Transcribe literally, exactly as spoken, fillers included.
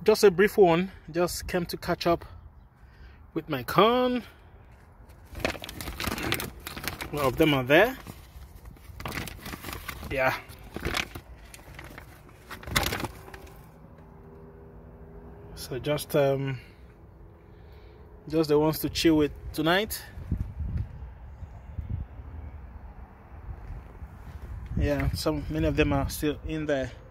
just a brief one. Just came to catch up with my corn. A lot of them are there. Yeah. So just um just the ones to chill with tonight. Yeah, some many of them are still in there.